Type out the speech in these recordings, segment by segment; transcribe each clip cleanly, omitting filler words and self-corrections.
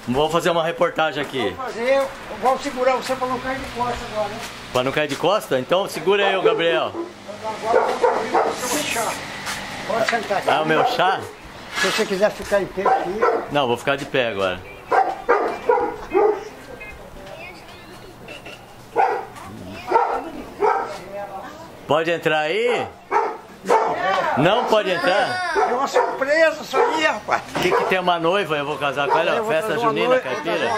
Vou fazer uma reportagem aqui. Vou segurar você para não cair de costas agora, né? Para não cair de costa? Então segura aí, Gabriel. Agora eu vou servir para você um chá. Pode sentar aqui. Ah, o meu chá? Se você quiser ficar em pé aqui. Não, vou ficar de pé agora. Pode entrar aí? Não pode entrar? É uma surpresa isso aí, rapaz. O que tem uma noiva? Eu vou casar com ela? Festa junina, caipira?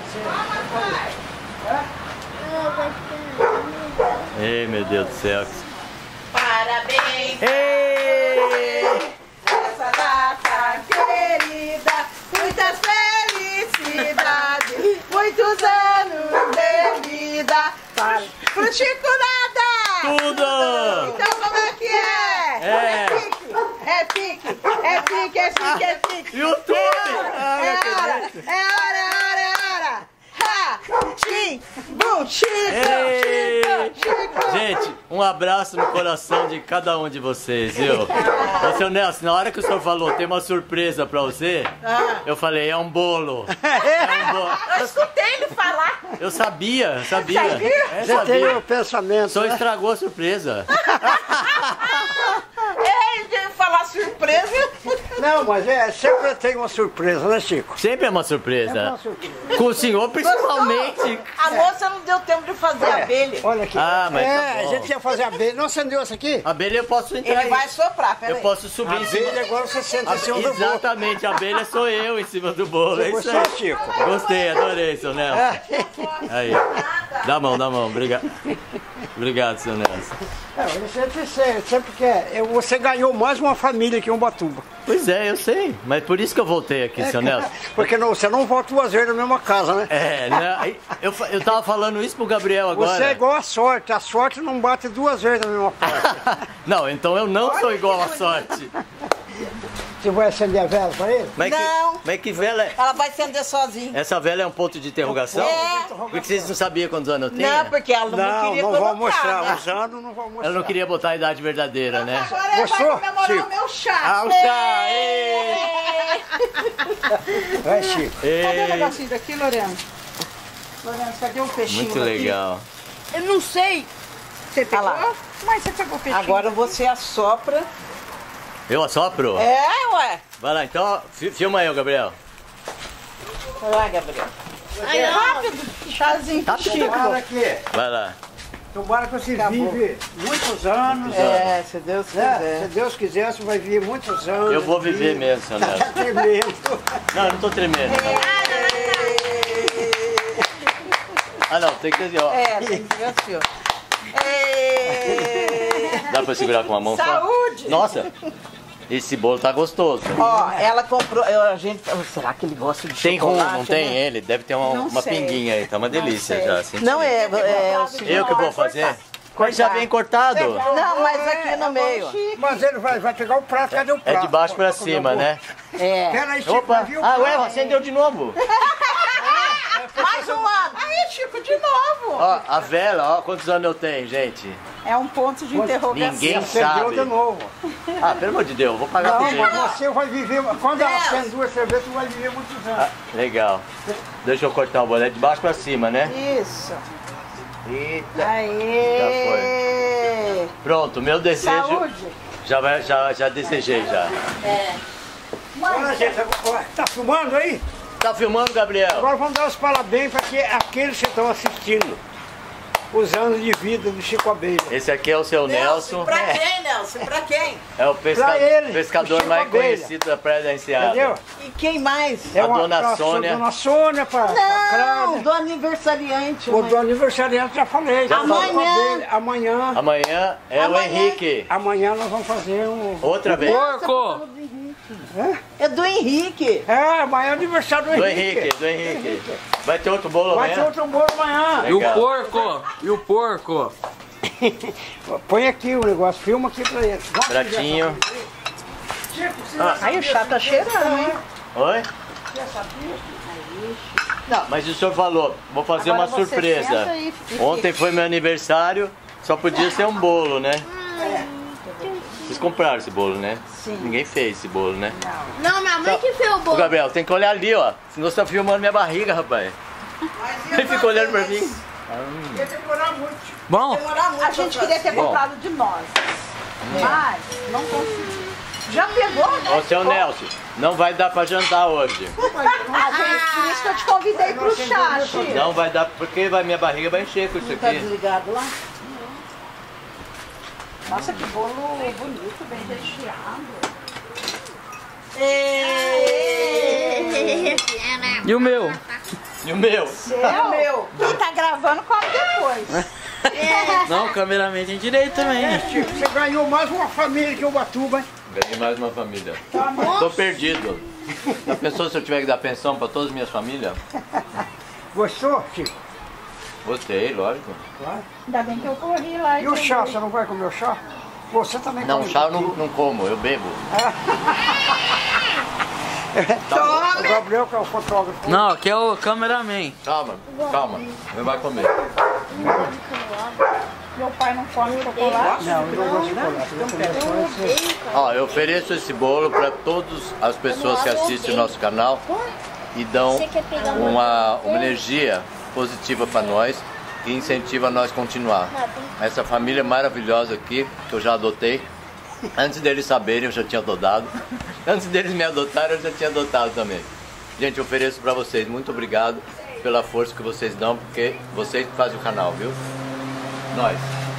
Ei, meu Deus do céu. Parabéns! Ei! Essa data querida, muitas felicidades, muitos anos de vida. Pro Chico Nada! Tudo! Então como é que é? É. É pique, é pique, é pique, é pique. YouTube! Ah, É não hora, acredito. é hora, é hora, é hora. Ha! Chim! Bum! Chico! Ei. Chico! Chico! Gente, um abraço no coração de cada um de vocês, viu? Ô, seu Nelson, na hora que o senhor falou, tem uma surpresa pra você, eu falei, é um bolo. É um bolo. Eu escutei ele falar. Eu sabia, sabia. Sabia? É, Você tem sabia. o pensamento. Só Né? estragou a surpresa. Ele deve falar surpresa. Não, mas sempre tem uma surpresa, né, Chico? Sempre é uma É surpresa. uma surpresa. Com o senhor, principalmente. A moça não deu tempo de fazer a abelha. Olha aqui. Ah, mas tá bom. A gente ia fazer abelha. Não acendeu essa aqui? A abelha eu posso entrar Ele aí. vai soprar, peraí. Eu posso subir em cima. Abelha, agora você senta em cima do bolo. Exatamente, a abelha sou eu em cima do bolo. É isso Gostou, aí. Chico? Gostei, adorei, seu Nelson. Aí. Dá a mão, obrigado. Obrigado, seu Nelson. Você sempre quer. Você ganhou mais uma família aqui em Ubatuba. Pois é, eu sei, mas por isso que eu voltei aqui, seu Nelson. Porque você não volta 2 vezes na mesma casa, né? É, né? Eu tava falando isso pro Gabriel agora. Você é igual a sorte não bate 2 vezes na mesma porta. Não, então eu não sou igual à sorte. Você vai acender a vela para ele? Mas que vela é? Ela vai acender sozinha. Essa vela é um ponto de interrogação? É. Por que vocês não sabiam quantos anos eu tinha? Não, porque ela não queria Não colocar, vou mostrar. né? Usando, não vou mostrar. Ela não queria botar a idade verdadeira, né? Agora ela Gostou, vai comemorar Chico? o meu chá. Ah, o chá! Ê! Vai, Chico. Cadê o Ê! negocinho daqui, Lorena? Lorena, cadê o peixinho Muito daqui? legal. Eu não sei. Você pegou? lá. Mas você pegou o peixinho. Agora você assopra. Eu assopro? É, ué. Vai lá, então, filma eu, Gabriel. Vai lá, Gabriel. Aí, rápido. Chazinho. Tá Tomara que, Vai lá. tomara que você vive muitos anos. É, se Deus Né? quiser. Se Deus quiser, você vai viver muitos anos. Eu vou viver aqui. mesmo, seu Tá Nelson. tremendo. Não, eu não tô tremendo. Não. Ah, não, tem que ter, ó. É, tem que ver assim, ó. Dá pra segurar com uma mão só? Saúde. Nossa, esse bolo tá gostoso. Ó, ela comprou. A gente, será que ele gosta de Tem rum, chocolate? não tem? né? Ele deve ter Não uma sei. pinguinha aí, tá uma delícia sei. já. Senti. Não, é o seguinte. Eu que vou fazer? Mas já vem cortado. Não, mas aqui no meio. Mas ele vai pegar o prato. Cadê o prato? É de baixo pra cima, né? É. Pera aí, Chico. Opa! vai vir o Ah, prato. ué, acendeu de novo. Mais um ano. Aí, Chico, de novo. Ó, a vela, ó, quantos anos eu tenho, gente? É um ponto de interrogação. Ninguém Acendeu sabe. de novo. Ah, pelo amor de Deus, vou pagar pro Não, jeito. mas você vai viver. Quando ela acende 2 cervejas, você vai viver muitos anos. Ah, legal. Deixa eu cortar o bolo, é de baixo pra cima, né? Isso. Eita. Aê. Pronto, meu desejo Saúde. já desejei já. Olha, gente, tá filmando aí? Tá filmando, Gabriel? Agora vamos dar os parabéns para aqueles que estão assistindo. Os anos de vida do Chico Abelha. Esse aqui é o seu Nelson. Pra quem, Nelson? Pra quem? É o Pra ele, pescador o Chico mais Abelha. conhecido da Praia da Enseada. Entendeu? E quem mais? A dona pra Sônia. Dona Sônia, pra Não, Cláudia. do aniversariante. O do aniversariante já falei. Já Chico falou. Abelha. Amanhã. Amanhã é o Henrique. Amanhã nós vamos fazer um. Outra vez. Porco! É do Henrique. É, amanhã é aniversário do Do Henrique. Henrique. Vai ter outro bolo Vai ter amanhã? outro bolo amanhã. E o Legal. porco? E o porco? Põe aqui o negócio, filma aqui pra ele. Vamos Pratinho. Chico, você Aí o chá tá cheirando, hein? Oi? já sabia? Mas o senhor falou, vou fazer Agora uma você surpresa. senta e Ontem foi meu aniversário, só podia ser um bolo, né? Vocês compraram esse bolo, né? Sim. Ninguém fez esse bolo, né? Não, minha mãe que fez o Ô, bolo. Gabriel, tem que olhar ali, ó. Senão você tá filmando minha barriga, rapaz. Ele fica olhando pra mim. Ia demorar muito. Bom, Demorar muito. A gente queria ter comprado de nós. Mas não conseguiu. Já pegou, né? Ô, seu Nelson, não vai dar pra jantar hoje. Por isso que eu te convidei pro chá, Chico. Não vai dar, porque minha barriga vai encher com isso Tá aqui. desligado lá? Nossa, que bolo bonito, bem recheado. e o meu? E o meu? Meu. Quem tá gravando, come depois. Não, o cameraman tem direito também. Chico, você ganhou mais uma família que Ubatuba, hein? Ganhei mais uma família. Tô perdido. Já pensou se eu tiver que dar pensão pra todas as minhas famílias? Gostou, Chico? Gostei, lógico. Ainda bem que eu corri lá. E o chá, você não vai comer o chá? Você também Não, come. chá eu não como, eu bebo. O Gabriel, que é o fotógrafo. Não, aqui é o cameraman. Calma, calma. Não vai comer. Meu pai não come chocolate. Não, eu não gosto de chocolate. Ó, eu ofereço esse bolo para todas as pessoas que assistem o nosso canal e dão uma energia positiva para nós e incentiva nós a continuar. Essa família maravilhosa aqui, que eu já adotei, antes deles saberem eu já tinha adotado, antes deles me adotarem eu já tinha adotado também. Gente, eu ofereço para vocês, muito obrigado pela força que vocês dão, porque vocês que fazem o canal, viu? Nós.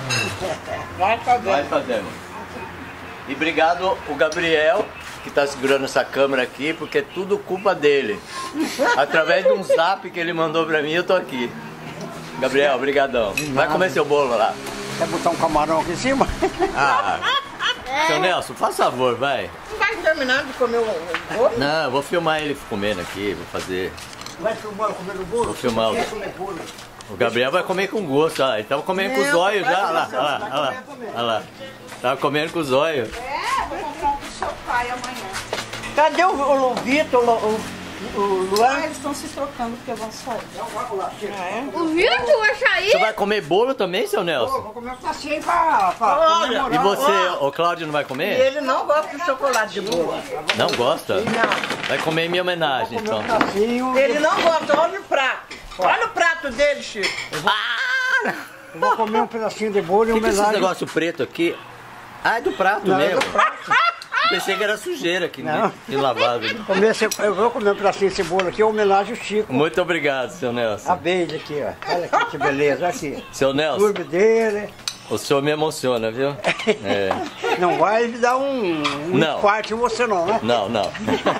Nós fazemos. E obrigado o Gabriel, que está segurando essa câmera aqui, porque é tudo culpa dele. Através de um zap que ele mandou para mim, eu tô aqui. Gabriel, obrigadão. Vai comer seu bolo lá. Quer botar um camarão aqui em cima? Ah, seu Nelson, faz favor, vai. Não vai terminar de comer o bolo? Não, eu vou filmar ele comendo aqui, vou fazer. Vai filmar comendo bolo? Vou filmar. Quer comer bolo? O Gabriel vai comer com gosto, ó. Ele tava comendo com os olhos já, olha lá, olha lá, olha lá, olha lá. Tava comendo com os olhos. É, vou comprar um pro seu pai amanhã. Cadê o Vitor, o Luan? Eles estão se trocando porque vão sair. O Vitor vai sair? Você vai comer bolo também, seu Nelson? Vou comer um passeio pra comemorar. E você, o Cláudio, não vai comer? Ele não gosta de chocolate de bolo. Não gosta? Não. Vai comer em minha homenagem, então. Um passeio. Ele não gosta, olha o prato. Olha o prato dele, Chico. Eu vou comer um pedacinho de bolo em O que é esse homenagem. negócio preto aqui? Ah, é do prato Não, é mesmo. do prato. Pensei que era sujeira aqui, Não. de lavado. Eu vou comer um pedacinho de bolo aqui em homenagem ao Chico. Muito obrigado, seu A Nelson. beija aqui, ó. Olha aqui que beleza, olha aqui. Seu O Nelson, turbo dele. o senhor me emociona, viu? É. Não vai me dar um Não. infarto em você não, né? Não, não.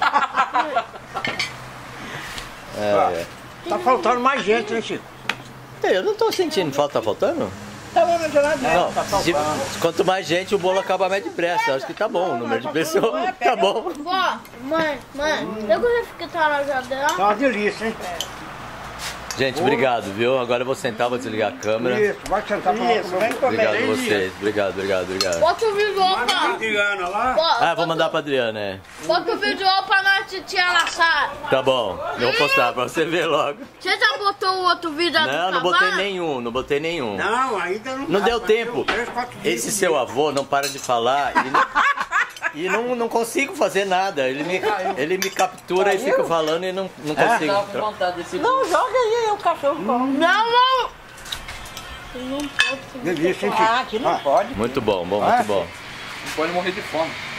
É. Tá faltando mais gente, né, Chico? Eu não tô sentindo falta, tá faltando? Tá bom na geladeira. Não, quanto mais gente, o bolo acaba mais depressa. Acho que tá bom, o número de pessoas tá bom. Vó, mãe, eu gosto de ficar na geladeira. Tá uma delícia, hein? Gente, obrigado, viu? Agora eu vou sentar, vou desligar a câmera. Isso, vai sentar pra Isso, vem comer. Obrigado a vocês. Obrigado, obrigado, obrigado. Bota o visual pra... Adriana lá. Ah, vou mandar pra Adriana, né? Bota o visual pra nós, titia Lassara. Tá bom, eu vou postar pra você ver logo. Você já botou o outro vídeo do Não, não botei nenhum, não botei nenhum. Não, ainda não. Não dá, deu mas tempo. deu 3, 4 dias. Esse seu avô não para de falar e não consigo fazer nada. Ele me captura e fica falando e não consigo. Tava com vontade desse Não, joga aí, o cachorro come. Não! Delícia, hein, Chico? Ah, aqui não pode. Muito bom, muito bom. Pode morrer de fome.